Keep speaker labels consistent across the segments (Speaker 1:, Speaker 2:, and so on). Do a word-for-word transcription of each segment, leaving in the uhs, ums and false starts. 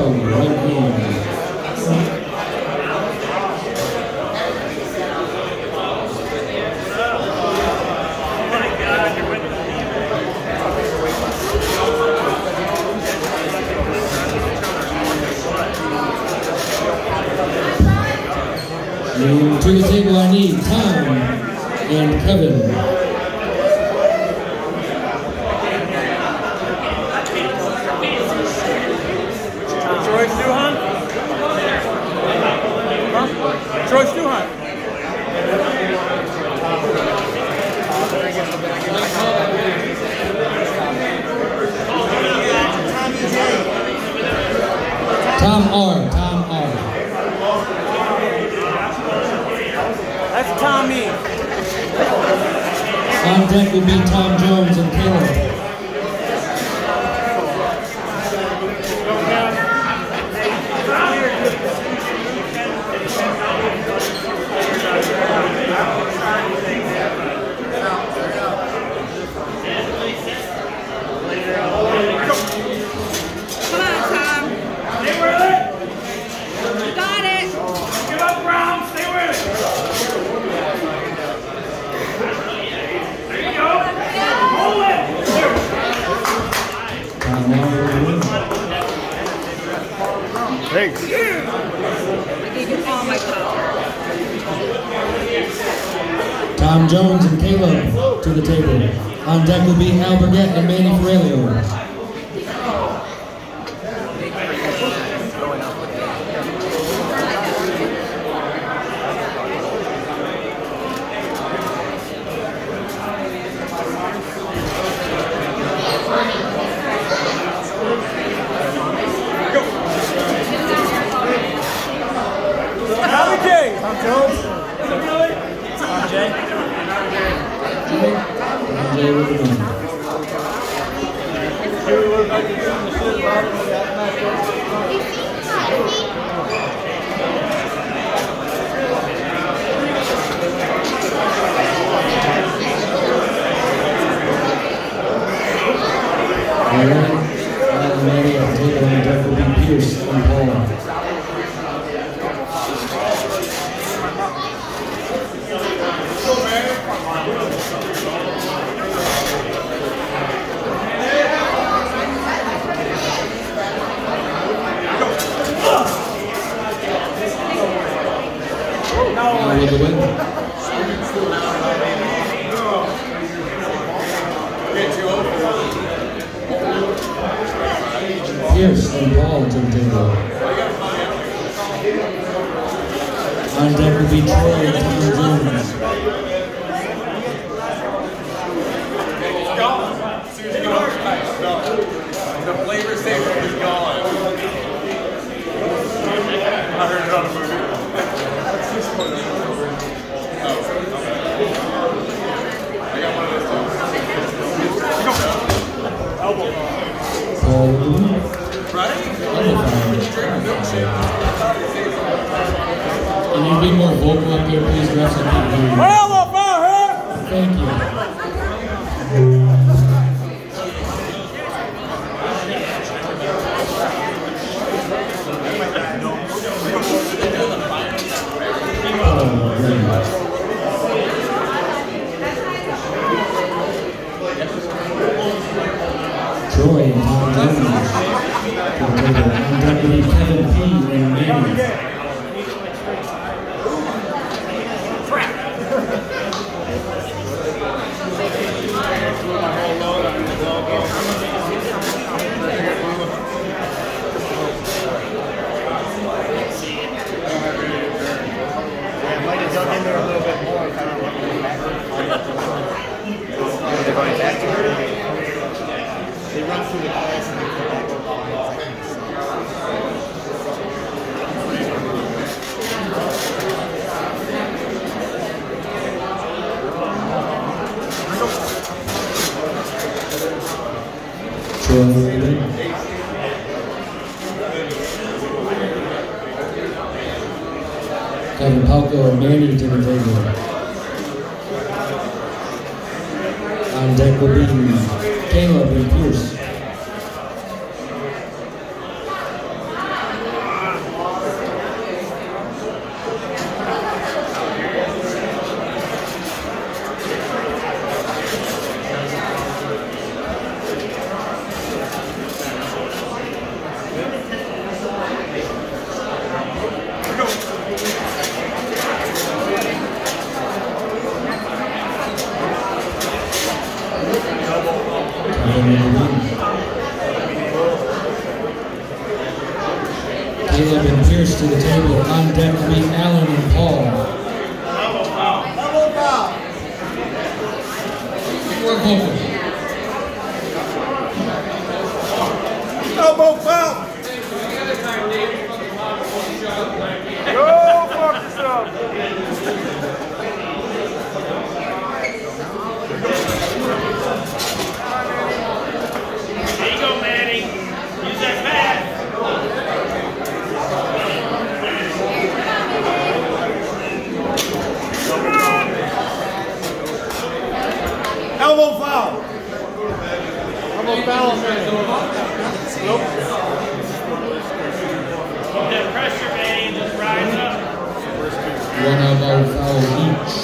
Speaker 1: twelve, right hand. And to the table I need Tom and Kevin.
Speaker 2: Troy Stuhan? Huh? Troy Stuhan.
Speaker 1: Tom R. Tom R.
Speaker 2: That's Tommy.
Speaker 1: On deck will be Tom Jones and Caleb.
Speaker 2: Thanks.
Speaker 1: Tom Jones and Caleb to the table. On deck will be Al Burgett and Manny Ferrelio.
Speaker 2: Tom Jones. Tom Jay.
Speaker 1: Jay with the win. All right. Now Manny at the table on deck will be Pierce and Paul. Now with the win. Pierce and Paul to the table. On deck will be Troy and Tom Jones.
Speaker 3: It's gone. As soon as you get off the ice, it's gone. The flavor saver is gone. I heard it on a movie. I got one of those too.
Speaker 1: Paul.
Speaker 3: Right?
Speaker 1: Can you be more vocal up there, please, refs? I can't hear you.
Speaker 2: Well, about her.
Speaker 1: Thank you. Oh, very much. Troy and Tom Jones to the table. On deck will be Kevin P. and Manny.
Speaker 4: They run through the class and they come back to
Speaker 1: Kevin Palco and Manny to the table. On deck will be Caleb and Pierce. Caleb and Pierce to the table. On deck will be Allen and Paul. Work vocal.
Speaker 2: Elbow foul. Go fuck yourself. There you go, Manny. Use that pad. Elbow foul. Elbow foul, man. Nope. Keep that pressure, man. Just rise up.
Speaker 1: One elbow foul each.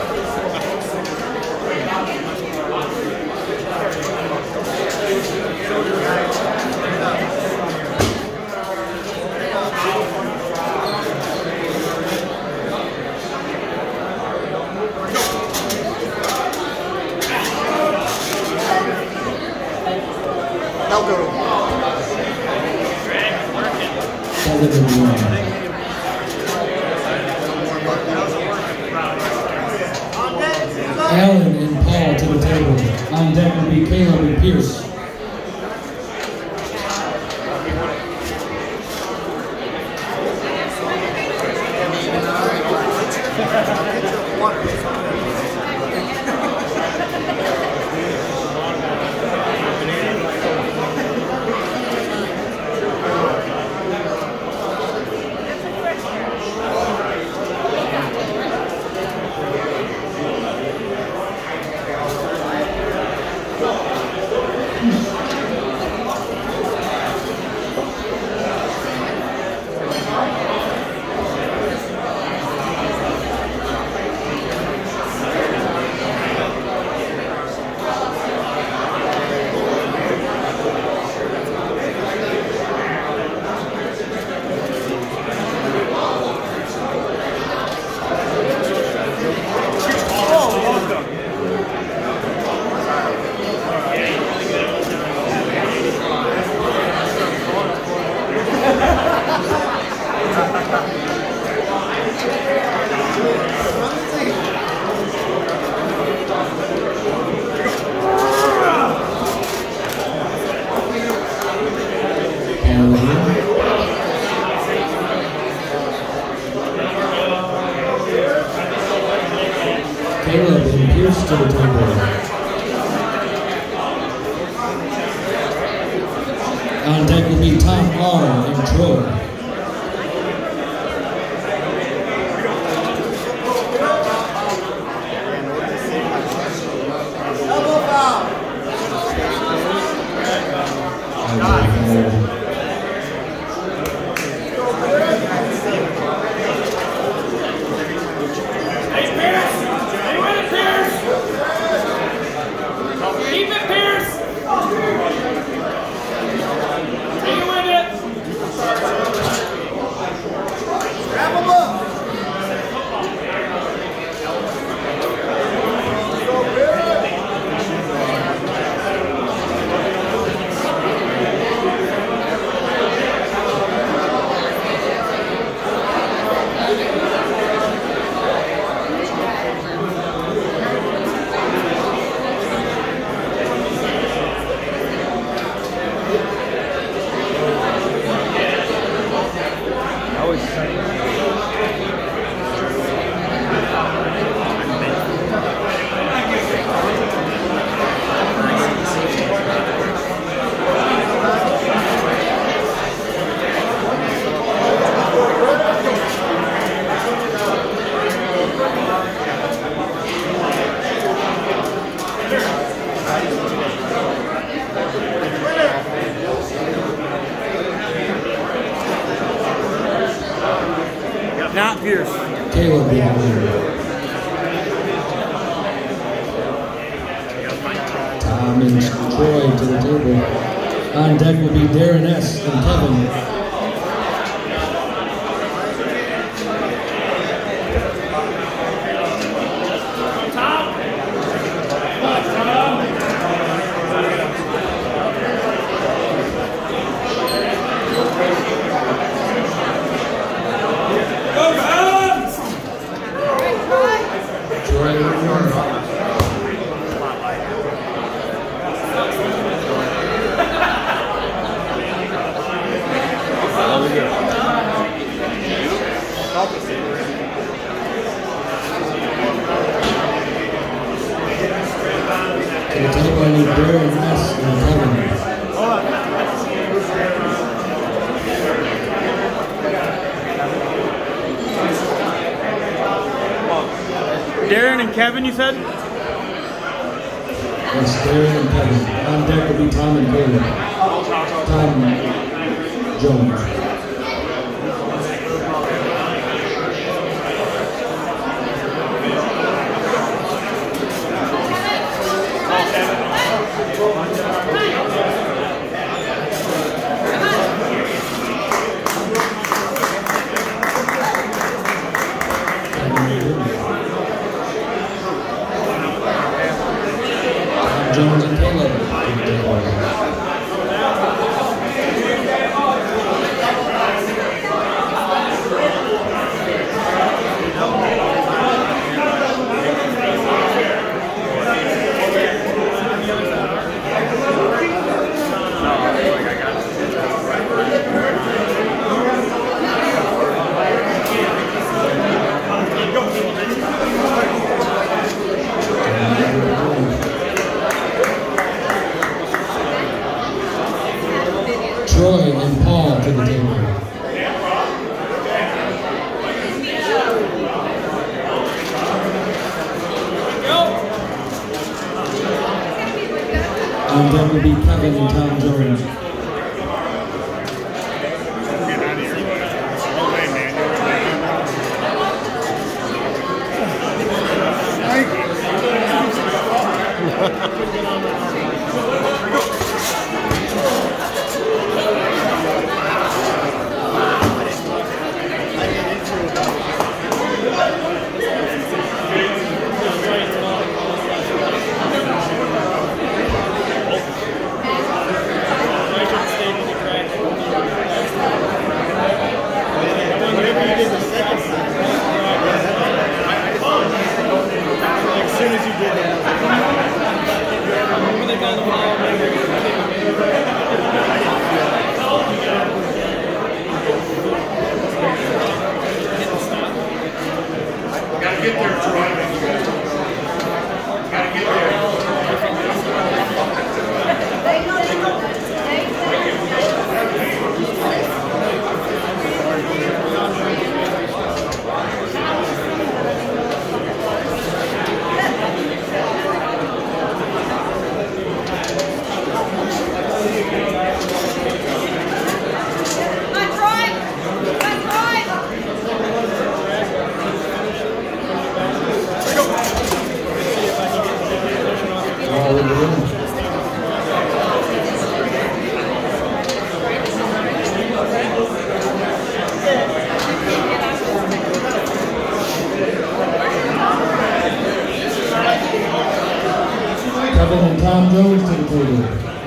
Speaker 1: Seven and one. Allen and Paul to the table. On deck will be Caleb and Pierce. Caleb and Pierce to the table. On deck will be Tom R. and Troy.
Speaker 2: Not Pierce.
Speaker 1: Caleb behind Tom and Troy to the table. On deck will be Darren S. and Kevin. To the table, I need Darren S. and Kevin.
Speaker 2: Darren and Kevin, you said?
Speaker 1: Yes, Darren and Kevin. On deck will be Tom and Caleb. Tom Jones. Jones and Caleb. Troy and Paul to the table. On deck will be Kevin and Tom Jones. Kevin and Tom Jones to the table.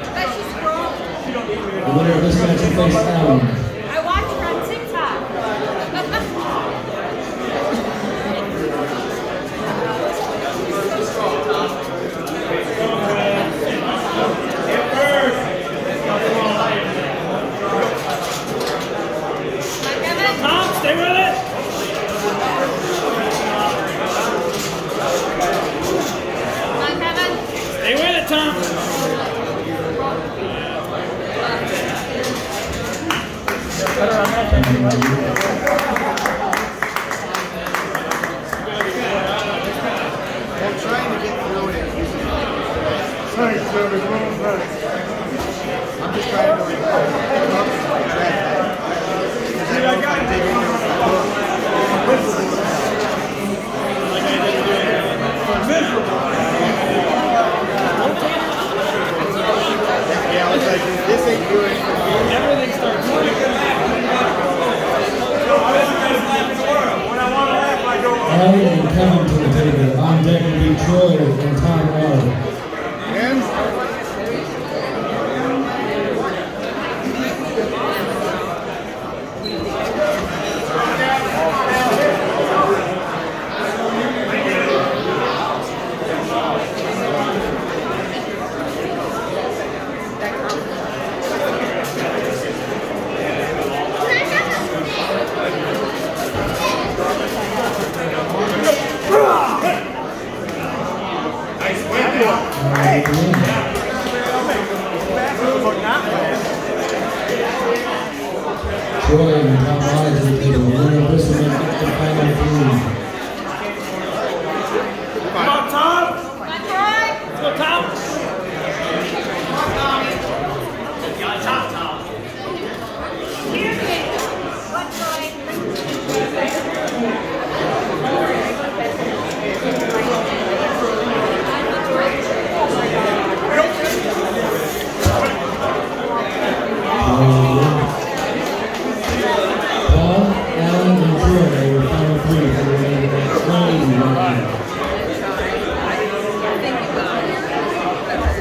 Speaker 1: The winner of this match will face Alan.
Speaker 5: I watch her on TikTok.
Speaker 2: Tom, stay with it.
Speaker 5: Come on, Kevin.
Speaker 2: Stay with it, Tom.
Speaker 4: I'm trying to get through it.
Speaker 6: Thanks, David. Well done.
Speaker 4: I'm just trying to like, pick up and track that. Because I know if I dig in there with the book, yeah, I was like, this ain't good for me.
Speaker 2: Everything starts.
Speaker 1: Alan and Kevin to the table. On deck will be Troy and Tom R.
Speaker 4: And
Speaker 5: Come
Speaker 1: Roy and Tom Ryan to the table. Winner of Bristol Mint, the final